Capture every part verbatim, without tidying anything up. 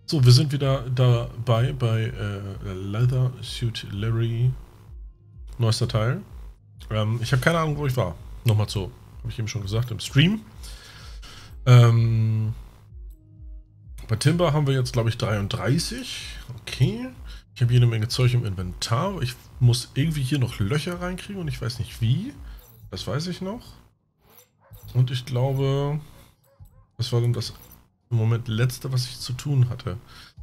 So, wir sind wieder dabei bei äh, Leather Suit Larry. Neuester Teil. Ähm, ich habe keine Ahnung, wo ich war. Nochmal so, habe ich eben schon gesagt, im Stream. Ähm, bei Timber haben wir jetzt, glaube ich, dreiunddreißig. Okay. Ich habe jede Menge Zeug im Inventar. Ich muss irgendwie hier noch Löcher reinkriegen und ich weiß nicht wie. Das weiß ich noch. Und ich glaube, das war dann das im Moment letzte, was ich zu tun hatte.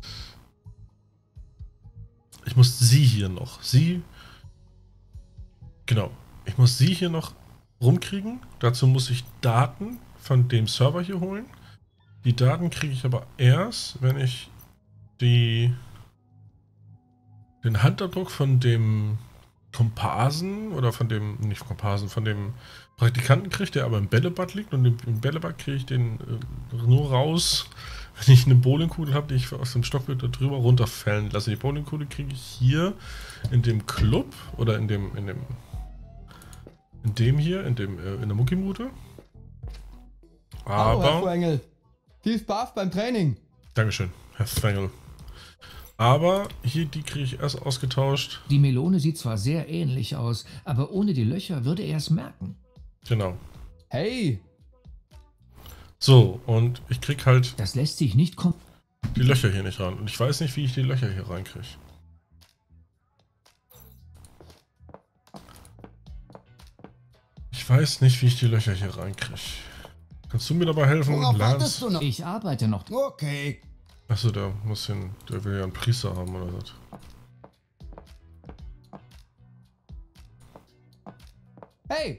Ich muss sie hier noch. Sie. Genau. Ich muss sie hier noch rumkriegen. Dazu muss ich Daten von dem Server hier holen. Die Daten kriege ich aber erst, wenn ich die den Handabdruck von dem Komparsen oder von dem, nicht Komparsen, von dem Praktikanten kriege, der aber im Bällebad liegt, und im Bällebad kriege ich den äh, nur raus, wenn ich eine Bowlingkugel habe, die ich aus dem Stockbild da drüber runterfallen lasse. Die Bowlingkugel kriege ich hier in dem Club oder in dem, in dem, in dem hier, in dem, äh, in der Muckimude. Aber... Hallo, Herr Engel. Viel Spaß beim Training. Dankeschön, Herr Fengel. Aber hier, die kriege ich erst ausgetauscht. Die Melone sieht zwar sehr ähnlich aus, aber ohne die Löcher würde er es merken. Genau. Hey! So, und ich krieg halt... Das lässt sich nicht kommen. Die Löcher hier nicht ran. Und ich weiß nicht, wie ich die Löcher hier reinkriege. Ich weiß nicht, wie ich die Löcher hier reinkriege. Kannst du mir dabei helfen? Worauf wartest du noch? Ich arbeite noch. Okay. Achso, der muss hin. Der will ja einen Priester haben oder was. Hey!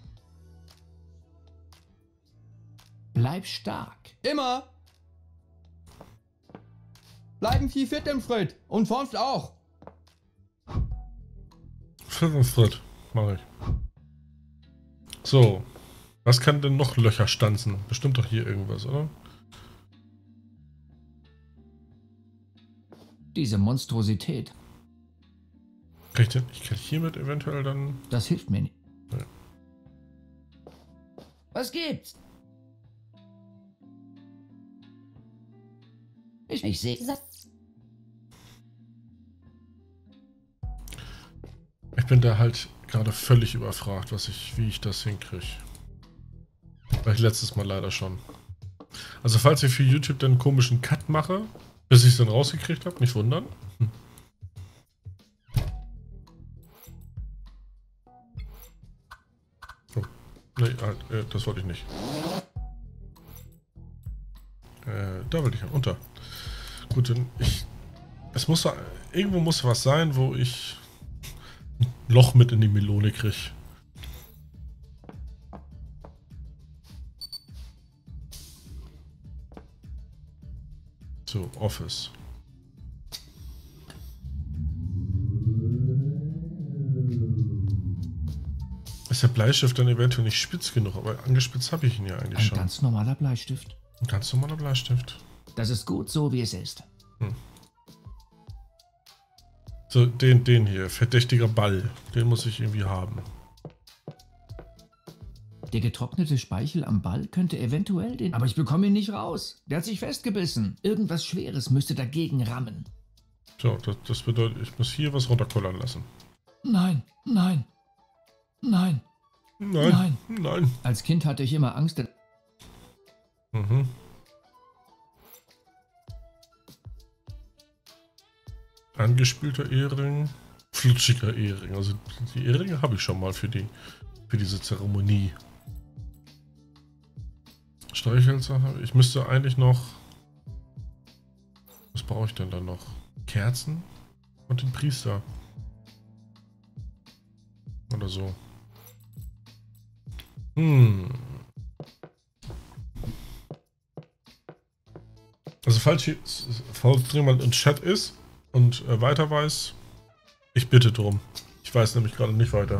Bleib stark. Immer! Bleiben viel fit im Schritt. Und sonst auch. Fit und Schritt. Mach ich. So. Was kann denn noch Löcher stanzen? Bestimmt doch hier irgendwas, oder? Diese Monstrosität. Kann ich, denn, ich kann hiermit eventuell dann... Das hilft mir nicht. Ja. Was gibt's? Ich, ich sehe... Ich bin da halt gerade völlig überfragt, was ich, wie ich das hinkriege. War ich letztes Mal leider schon. Also falls ich für YouTube dann einen komischen Cut mache, bis ich es dann rausgekriegt habe, nicht wundern. Hm. Oh. Nee, halt, äh, das wollte ich nicht. Äh, da wollte ich ja unter. Gut, dann ich... Es muss da... Irgendwo muss was sein, wo ich ein Loch mit in die Melone kriege. So, Office. Ist der Bleistift dann eventuell nicht spitz genug, aber angespitzt habe ich ihn ja eigentlich Ein schon. Ein ganz normaler Bleistift. Ein ganz normaler Bleistift. Das ist gut so, wie es ist. Hm. So, den, den hier, verdächtiger Ball, den muss ich irgendwie haben. Der getrocknete Speichel am Ball könnte eventuell den... Aber ich bekomme ihn nicht raus. Der hat sich festgebissen. Irgendwas Schweres müsste dagegen rammen. So, das, das bedeutet, ich muss hier was runterkullern lassen. Nein, nein, nein, Nein, nein. nein. Als Kind hatte ich immer Angst... Mhm. Angespülter Ehering, flutschiger Ehering. Also die Eheringe habe ich schon mal für die für diese Zeremonie. Streichhölzer habe ich. Ich müsste eigentlich noch... Was brauche ich denn dann noch? Kerzen und den Priester. Oder so. Hm. Also falls, hier, falls jemand im Chat ist und äh, weiter weiß, ich bitte drum. Ich weiß nämlich gerade nicht weiter.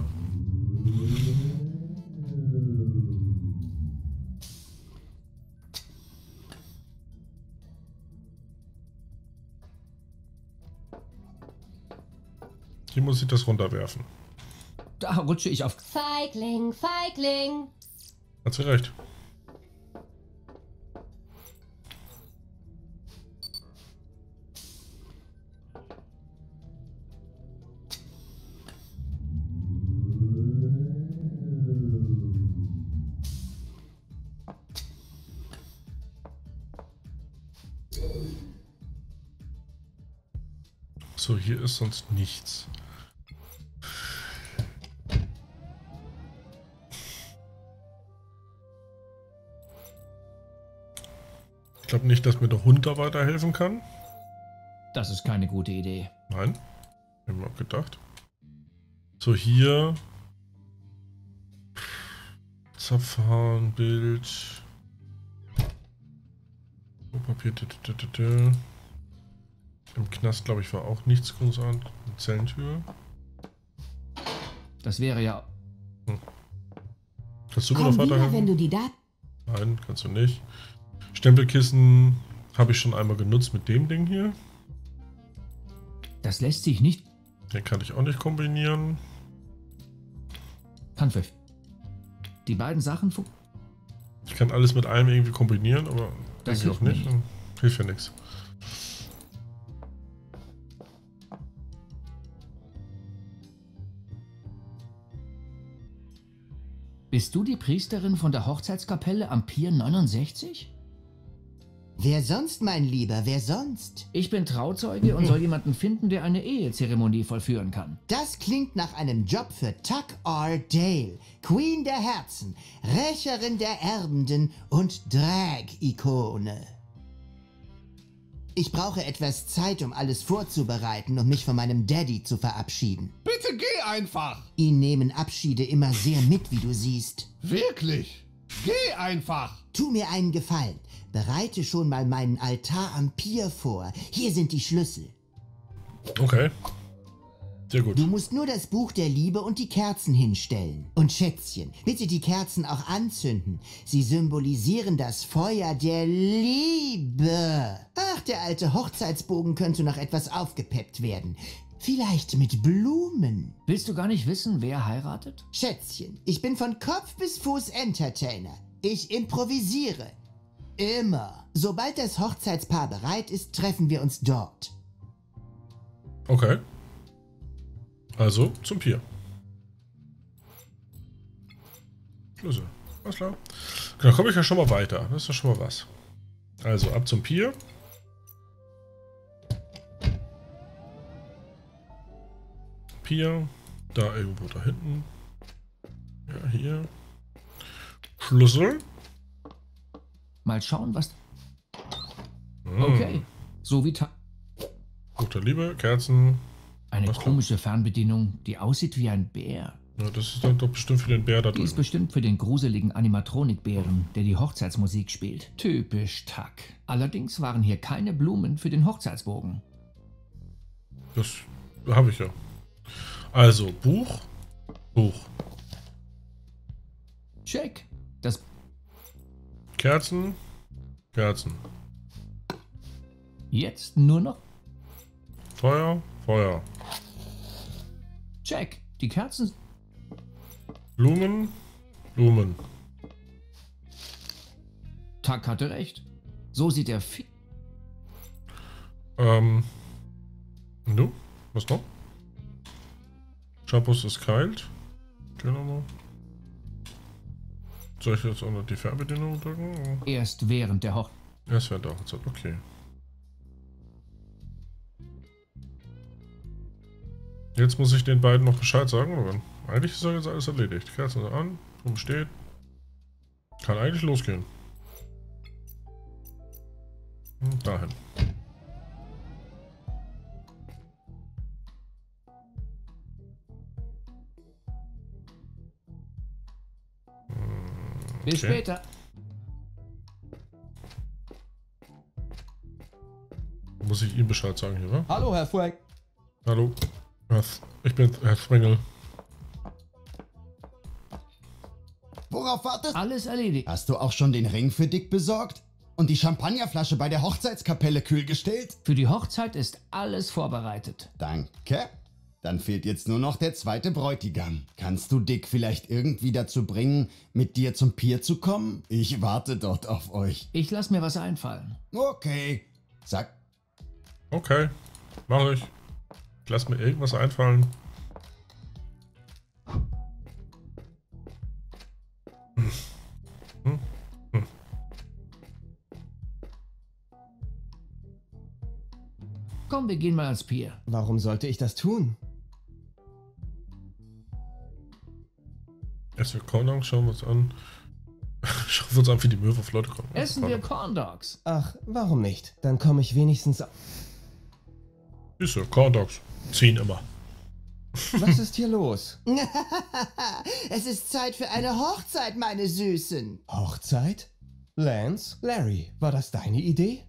Hier muss ich das runterwerfen. Da rutsche ich auf... Feigling, Feigling. Hat sie recht. So, hier ist sonst nichts. Ich glaube nicht, dass mir der Hund da weiterhelfen kann. Das ist keine gute Idee. Nein. Hab ich mir auch gedacht. So, hier. Zapfhahn, Bild. Papier. Im Knast, glaube ich, war auch nichts großartig. Eine Zellentür. Das wäre ja... Kannst du mir Komm noch wieder, wenn weiterhelfen? du die Daten... Nein, kannst du nicht. Stempelkissen habe ich schon einmal genutzt mit dem Ding hier. Das lässt sich nicht... Den kann ich auch nicht kombinieren. Handpfiff. Die beiden Sachen... fu- Ich kann alles mit allem irgendwie kombinieren, aber Das irgendwie auch hilft mir nicht. nicht. Hilft ja nichts. Bist du die Priesterin von der Hochzeitskapelle am Pier neunundsechzig? Wer sonst, mein Lieber, wer sonst? Ich bin Trauzeuge und soll jemanden finden, der eine Ehezeremonie vollführen kann. Das klingt nach einem Job für Tuck R. Dale, Queen der Herzen, Rächerin der Erbenden und Drag-Ikone. Ich brauche etwas Zeit, um alles vorzubereiten und mich von meinem Daddy zu verabschieden. Bitte geh einfach! Ihn nehmen Abschiede immer sehr mit, wie du siehst. Wirklich! Geh einfach! Tu mir einen Gefallen. Bereite schon mal meinen Altar am Pier vor. Hier sind die Schlüssel. Okay. Sehr gut. Du musst nur das Buch der Liebe und die Kerzen hinstellen. Und Schätzchen, bitte die Kerzen auch anzünden. Sie symbolisieren das Feuer der Liebe. Ach, der alte Hochzeitsbogen könnte noch etwas aufgepeppt werden. Vielleicht mit Blumen. Willst du gar nicht wissen, wer heiratet? Schätzchen, ich bin von Kopf bis Fuß Entertainer. Ich improvisiere. Immer. Sobald das Hochzeitspaar bereit ist, treffen wir uns dort. Okay. Also zum Pier. Schlüssel. Alles klar. Da komme ich ja schon mal weiter. Das ist ja schon mal was. Also ab zum Pier. Pier. Da irgendwo da hinten. Ja, hier. Schlüssel. Mal schauen, was... Hm. Okay. So wie... Ta Buch der Liebe, Kerzen. Eine Was denn? komische Fernbedienung, die aussieht wie ein Bär. Ja, das ist dann doch bestimmt für den Bär da Die ist drüben. bestimmt für den gruseligen Animatronik-Bären, der die Hochzeitsmusik spielt. Typisch Tuck. Allerdings waren hier keine Blumen für den Hochzeitsbogen. Das habe ich ja. Also, Buch. Buch. Check. Das... Kerzen. Kerzen. Jetzt nur noch... Feuer. Feuer. Check. Die Kerzen... Blumen. Blumen. Tuck hatte recht. So sieht der Fi... Ähm. Du? Was noch? Shampoos ist kalt. Genau. Soll ich jetzt auch noch die Fernbedienung drücken? Erst während der Hoch... Erst während der Hochzeit. Okay. Jetzt muss ich den beiden noch Bescheid sagen. Oder? Eigentlich ist ja jetzt alles erledigt. Kerzen sind an. Drum steht. Kann eigentlich losgehen. Und dahin. Bis Okay. später. Muss ich ihm Bescheid sagen hier, wa? Hallo, Herr Fueg. Hallo. Ich bin Herr Sprengel. Worauf wartest du? Alles erledigt. Hast du auch schon den Ring für Dick besorgt? Und die Champagnerflasche bei der Hochzeitskapelle kühl gestellt? Für die Hochzeit ist alles vorbereitet. Danke. Dann fehlt jetzt nur noch der zweite Bräutigam. Kannst du Dick vielleicht irgendwie dazu bringen, mit dir zum Pier zu kommen? Ich warte dort auf euch. Ich lass mir was einfallen. Okay. Sag, Okay. Mach ich. Ich lass mir irgendwas einfallen. Hm. Hm. Komm, wir gehen mal ans Pier. Warum sollte ich das tun? Essen wir Corn Dogs, schauen wir uns an. Schauen wir uns an, wie die Möwe auf Leute kommen. Essen wir Corn Dogs. Ach, warum nicht? Dann komme ich wenigstens... Siehst du, Corn Dogs ziehen immer. Was ist hier los? Es ist Zeit für eine Hochzeit, meine Süßen. Hochzeit? Lance? Larry, war das deine Idee?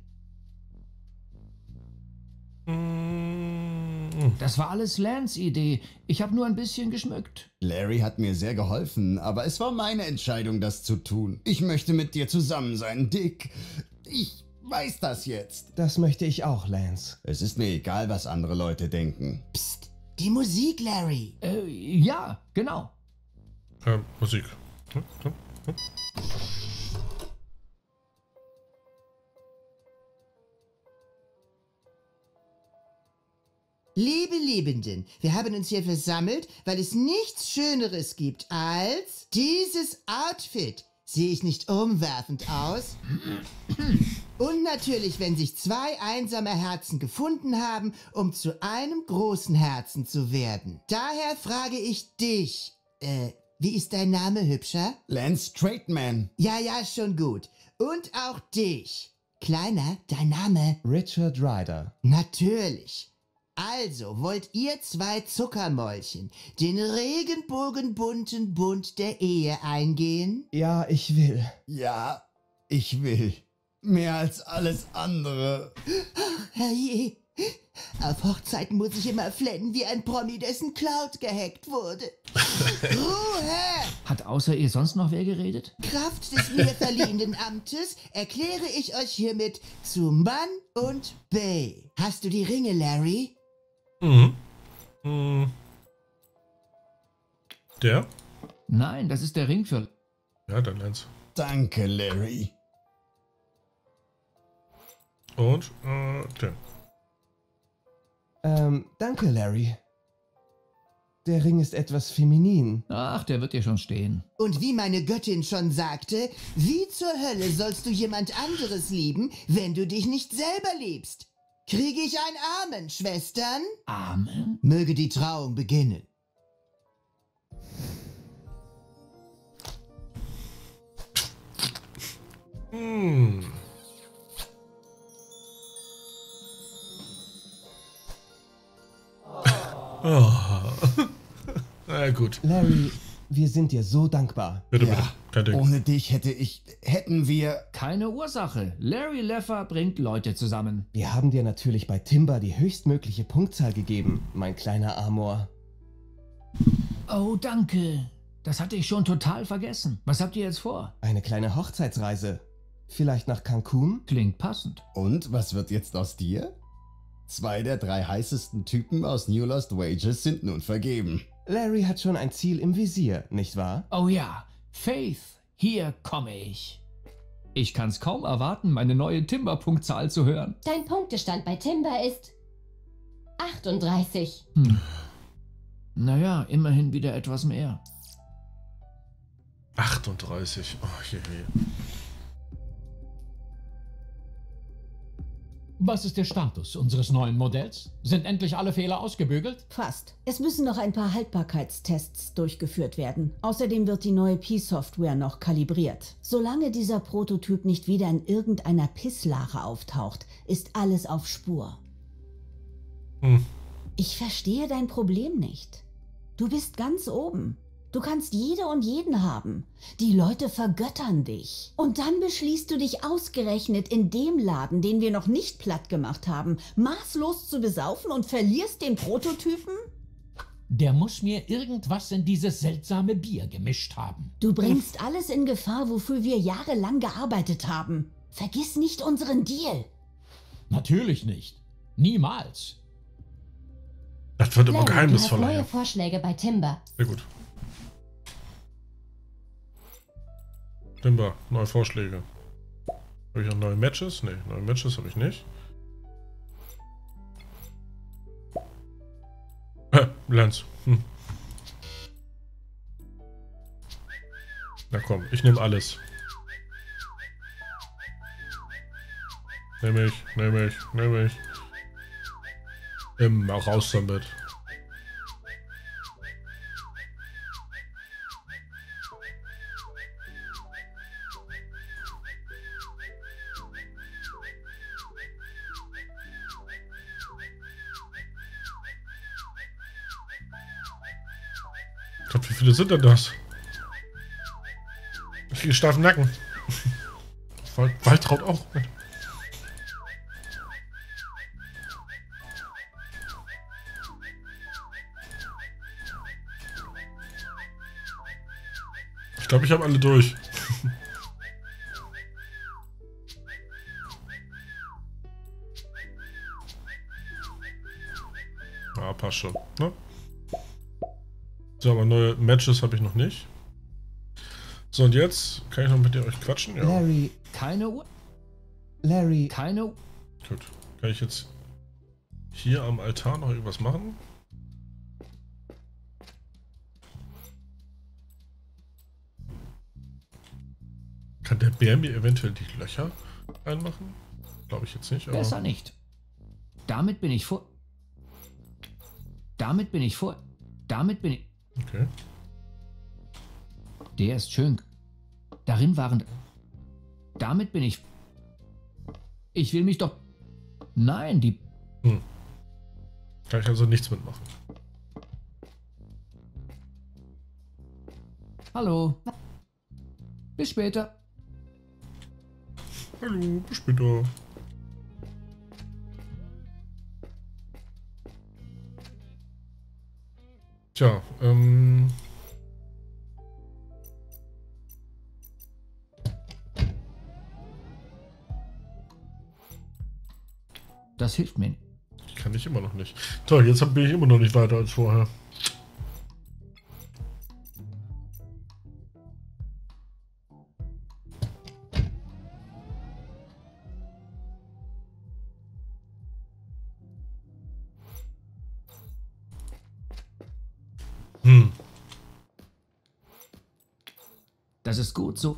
Das war alles Lance' Idee. Ich habe nur ein bisschen geschmückt. Larry hat mir sehr geholfen, aber es war meine Entscheidung, das zu tun. Ich möchte mit dir zusammen sein, Dick. Ich weiß das jetzt. Das möchte ich auch, Lance. Es ist mir egal, was andere Leute denken. Psst, die Musik, Larry. Äh, ja, genau. Ähm, Musik. Hm, hm, hm. Liebe Liebenden, wir haben uns hier versammelt, weil es nichts Schöneres gibt als dieses Outfit. Sehe ich nicht umwerfend aus? Und natürlich, wenn sich zwei einsame Herzen gefunden haben, um zu einem großen Herzen zu werden. Daher frage ich dich, äh, wie ist dein Name, Hübscher? Lance Straightman. Ja, ja, schon gut. Und auch dich. Kleiner, dein Name? Richard Ryder. Natürlich. Also, wollt ihr zwei Zuckermäulchen den regenbogenbunten Bund der Ehe eingehen? Ja, ich will. Ja, ich will. Mehr als alles andere. Herrje, auf Hochzeiten muss ich immer flennen wie ein Promi, dessen Cloud gehackt wurde. Ruhe! Hat außer ihr sonst noch wer geredet? Kraft des mir verliehenen Amtes erkläre ich euch hiermit zu Mann und Bay. Hast du die Ringe, Larry? Mhm. Mhm. Der? Nein, das ist der Ring für... Ja, dann eins. Danke, Larry. Und, äh, der. Ähm, danke, Larry. Der Ring ist etwas feminin. Ach, der wird dir schon stehen. Und wie meine Göttin schon sagte, wie zur Hölle sollst du jemand anderes lieben, wenn du dich nicht selber liebst? Kriege ich ein Amen, Schwestern? Amen? Möge die Trauung beginnen. Hm. Oh. Na gut. Larry, wir sind dir so dankbar. Bitte, Ja, bitte. Kein Ding. ohne dich hätte ich, hätten wir... Keine Ursache. Larry Leffer bringt Leute zusammen. Wir haben dir natürlich bei Timber die höchstmögliche Punktzahl gegeben, mein kleiner Amor. Oh, danke. Das hatte ich schon total vergessen. Was habt ihr jetzt vor? Eine kleine Hochzeitsreise. Vielleicht nach Cancun? Klingt passend. Und was wird jetzt aus dir? Zwei der drei heißesten Typen aus New Lost Wages sind nun vergeben. Larry hat schon ein Ziel im Visier, nicht wahr? Oh ja, Faith, hier komme ich. Ich kann's kaum erwarten, meine neue Timber-Punktzahl zu hören. Dein Punktestand bei Timber ist achtunddreißig. Hm. Naja, immerhin wieder etwas mehr. achtunddreißig. Oh, je, je. Was ist der Status unseres neuen Modells? Sind endlich alle Fehler ausgebügelt? Fast. Es müssen noch ein paar Haltbarkeitstests durchgeführt werden. Außerdem wird die neue P-Software noch kalibriert. Solange dieser Prototyp nicht wieder in irgendeiner Pisslache auftaucht, ist alles auf Spur. Hm. Ich verstehe dein Problem nicht. Du bist ganz oben. Du kannst jede und jeden haben. Die Leute vergöttern dich. Und dann beschließt du dich ausgerechnet in dem Laden, den wir noch nicht platt gemacht haben, maßlos zu besaufen und verlierst den Prototypen? Der muss mir irgendwas in dieses seltsame Bier gemischt haben. Du bringst alles in Gefahr, wofür wir jahrelang gearbeitet haben. Vergiss nicht unseren Deal. Natürlich nicht. Niemals. Das wird immer Larry, du hast geheimnisvoller. neue Ja. Vorschläge bei Timber. Sehr gut. Timber, neue Vorschläge. Habe ich noch neue Matches? Ne, neue Matches habe ich nicht. Hä, Lance. Hm. Na komm, ich nehme alles. Nehme ich, nehme ich, nehme ich. Ähm, raus damit. Gott, wie viele sind denn das? Ich kriege steifen Nacken. Wald, Waltraud auch. Ich glaube, ich habe alle durch. Ah, passt schon. Ne? So, aber neue Matches habe ich noch nicht. So, und jetzt kann ich noch mit euch quatschen. Ja. Larry, Keine Uhr. Larry, Keine Uhr. Gut. Kann ich jetzt hier am Altar noch irgendwas machen? Kann der Bär mir eventuell die Löcher reinmachen? Glaube ich jetzt nicht, aber... Besser nicht. Damit bin ich vor. Damit bin ich vor. Damit bin ich. Okay. Der ist schön. Darin waren. Damit bin ich. Ich will mich doch. Nein, die. Hm. Kann ich also nichts mitmachen. Hallo. Bis später. Hallo, bis später. Tja, ähm... Das hilft mir. kann ich immer noch nicht. Toll, jetzt bin ich immer noch nicht weiter als vorher. Hm. Das ist gut so.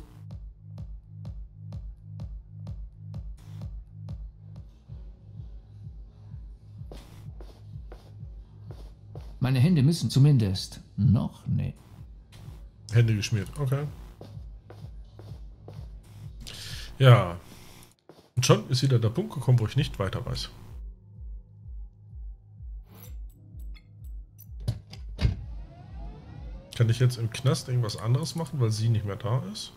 Meine Hände müssen zumindest noch ne. Hände geschmiert, okay. Ja. Und schon ist wieder der Punkt gekommen, wo ich nicht weiter weiß. Kann ich jetzt im Knast irgendwas anderes machen, weil sie nicht mehr da ist?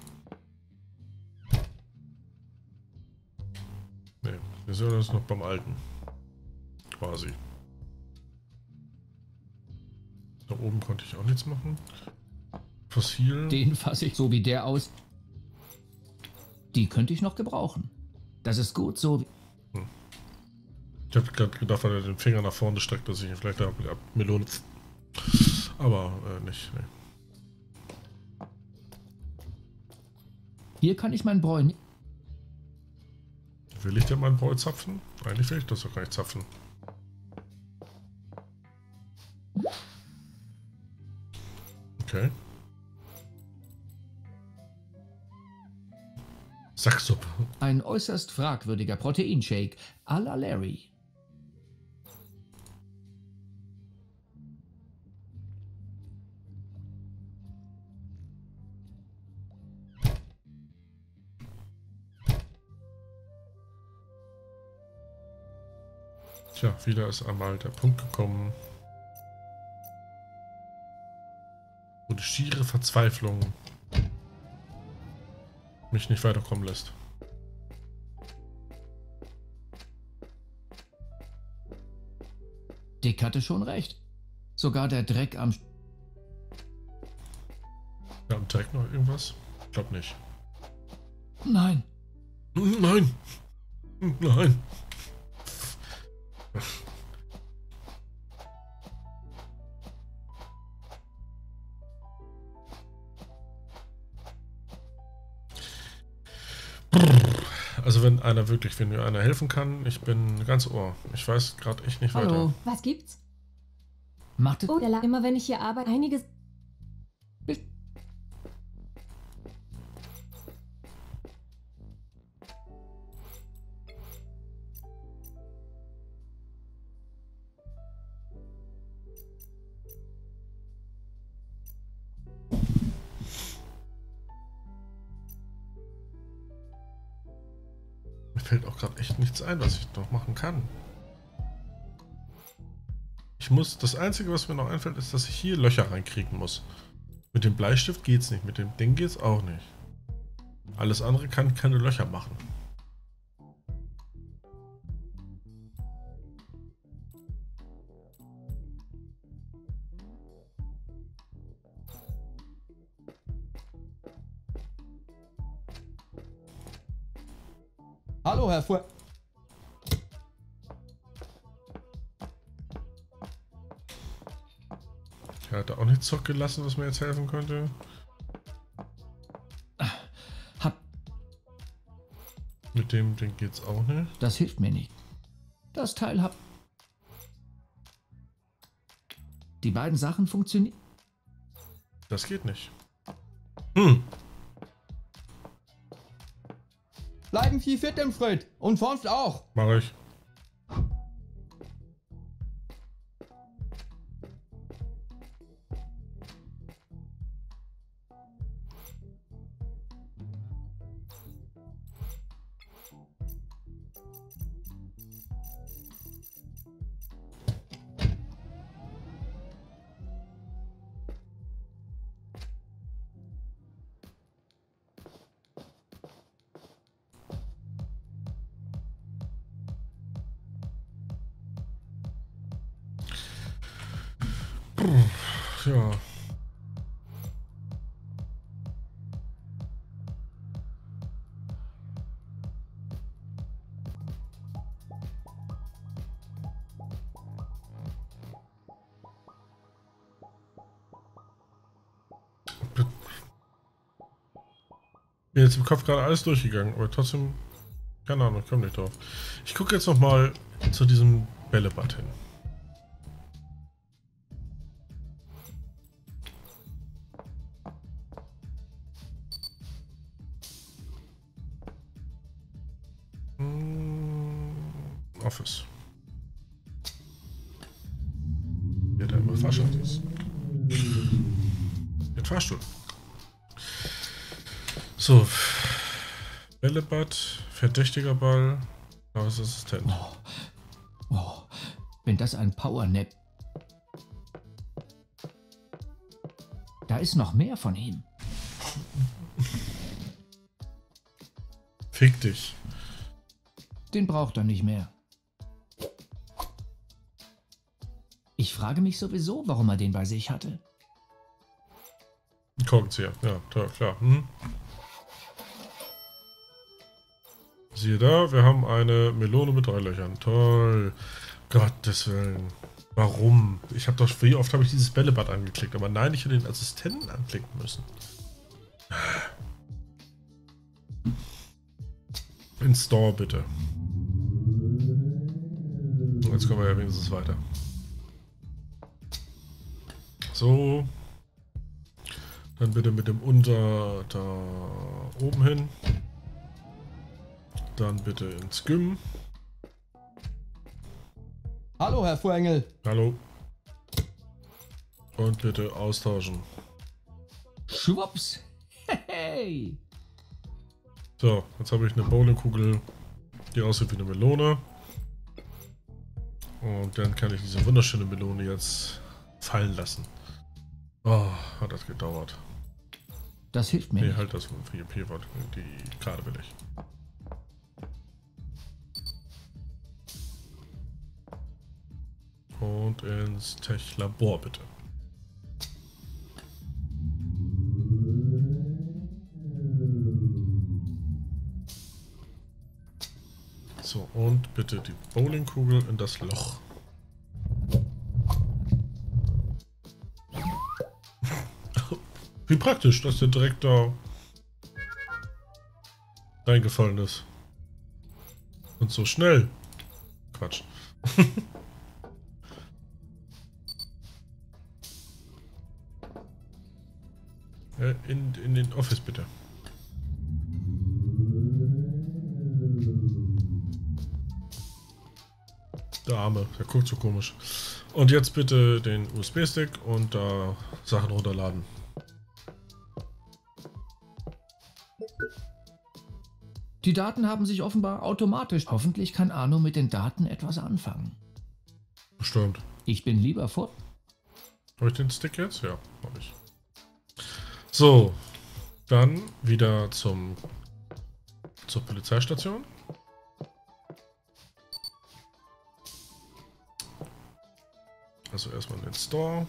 Ne, wir sind jetzt noch beim Alten. Quasi. Da oben konnte ich auch nichts machen. Fossil. Den fasse ich so wie der aus. Die könnte ich noch gebrauchen. Das ist gut so. Hm. Ich habe gerade gedacht, weil er den Finger nach vorne streckt, dass ich ihn vielleicht ab, ab Melone. Aber äh, nicht. Nee. Hier kann ich mein Bräu. Will ich denn meinen Bräu zapfen? Eigentlich will ich das doch gar nicht zapfen. Okay. Sacksuppe. Ein äußerst fragwürdiger Proteinshake à la Larry. Tja, wieder ist einmal der Punkt gekommen, wo die schiere Verzweiflung mich nicht weiterkommen lässt. Dick hatte schon recht. Sogar der Dreck am... Ja, am Tag noch irgendwas? Ich glaube nicht. Nein. Nein! Nein! Also wenn einer wirklich, wenn mir einer helfen kann, ich bin ganz ohr. Ich weiß gerade echt nicht Hallo. weiter. Was gibt's? Macht es... Oh, der lag immer, wenn ich hier arbeite, einiges. Mir fällt auch gerade echt nichts ein, was ich noch machen kann. Ich muss, das Einzige, was mir noch einfällt, ist, dass ich hier Löcher reinkriegen muss. Mit dem Bleistift geht's nicht, mit dem Ding geht's auch nicht. Alles andere kann keine Löcher machen. Hallo, Herr Fuhr. Er hat auch nichts zurückgelassen, was mir jetzt helfen könnte. Hab. Mit dem Ding geht's auch nicht. Das hilft mir nicht. Das Teil hab. Die beiden Sachen funktionieren. Das geht nicht. Hm. Bleiben viel fit im Schritt. Und sonst auch. Mach ich. Ja. Bin jetzt im Kopf gerade alles durchgegangen, aber trotzdem, keine Ahnung, ich komme nicht drauf. Ich gucke jetzt noch mal zu diesem Bällebad hin. Office. Ja, da immer Fahrstuhl ist. Den Fahrstuhl. So. Bällebad, verdächtiger Ball, Assistent. Oh. Oh. Wenn das ein Powernap. Da ist noch mehr von ihm. Fick dich. Den braucht er nicht mehr. Ich frage mich sowieso, warum er den bei sich hatte. Korkenzieher, ja, toll, klar. Hm. Siehe da, wir haben eine Melone mit drei Löchern. Toll. Gottes Willen. Warum? Ich habe doch, wie oft habe ich dieses Bällebad angeklickt? Aber nein, ich hätte den Assistenten anklicken müssen. In Store bitte. Jetzt kommen wir ja wenigstens weiter. So. Dann bitte mit dem Unter da oben hin. Dann bitte ins Gym. Hallo, Herr Fuhrengel. Hallo. Und bitte austauschen. Schwupps. Hey. So, jetzt habe ich eine Bowlingkugel, die aussieht wie eine Melone. Und dann kann ich diese wunderschöne Melone jetzt fallen lassen. Oh, hat das gedauert. Das hilft mir Nee, nicht. halt das V I P-Wort. Die Karte will ich. Und ins Tech-Labor bitte. So, und bitte die Bowlingkugel in das Loch. Wie praktisch, dass der direkt da reingefallen ist. Und so schnell. Quatsch. äh, in, in den Office bitte. Der Arme, der guckt so komisch. Und jetzt bitte den U S B-Stick und da Sachen runterladen. Die Daten haben sich offenbar automatisch. Hoffentlich kann Arno mit den Daten etwas anfangen. Bestimmt. Ich bin lieber fort. Habe ich den Stick jetzt? Ja, habe ich. So, dann wieder zum zur Polizeistation. Also erstmal in den Store.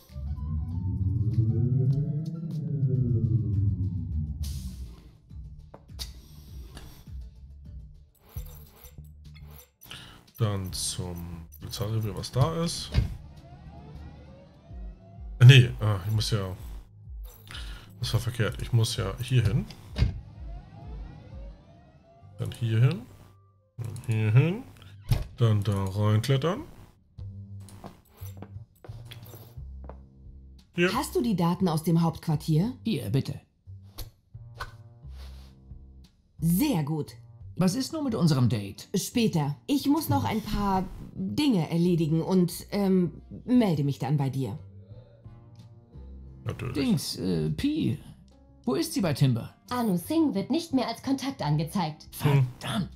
Dann zum Polizeirevier, was da ist. Äh, nee, ah, ich muss ja... Das war verkehrt. Ich muss ja hier hin. Dann hier hin. Dann hier hin. Dann da reinklettern. Hier. Hast du die Daten aus dem Hauptquartier? Hier, bitte. Sehr gut. Was ist nur mit unserem Date? Später. Ich muss noch ein paar Dinge erledigen und ähm, melde mich dann bei dir. Natürlich. Dings, äh, Pi. Wo ist sie bei Timber? Anu Singh wird nicht mehr als Kontakt angezeigt. Verdammt.